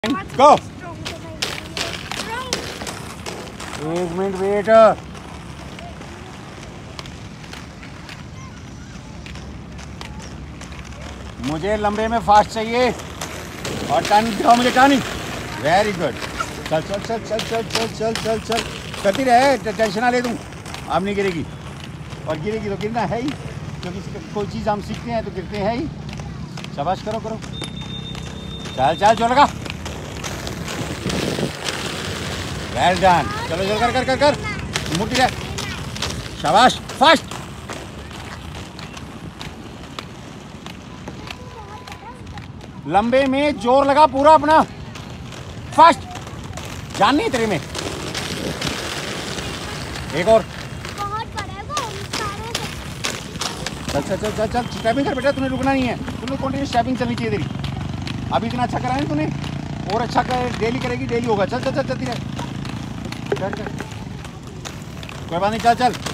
गो। 1 minute wait. मुझे लंबे में फास्ट चाहिए और टर्न दिखाओ मुझे। Turning very good. चल चल चल चल चल चल चल चल चल करती रहे, टेंशन ना ले दूँ। अब नहीं गिरेगी, और गिरेगी तो गिरना है ही, क्योंकि कोई चीज़ हम सीखते हैं तो गिरते हैं ही। शाबाश, करो करो, चल चल जो लगा। Well done. चलो चल कर कर कर कर मुट्ठी है। शाबाश, फास्ट। लंबे में जोर लगा पूरा अपना, फास्ट। जान नहीं तेरे में। एक और। चल चल चल चल चल स्टेपिंग कर बेटा, तूने रुकना नहीं है। तूने कंटिन्यू स्टेपिंग चलनी चाहिए तेरी। अभी इतना अच्छा करा है तूने, और अच्छा कर, डेली करेगी डेली होगा। चल चल चल चलती रहे, कोई बात नहीं, चल चल।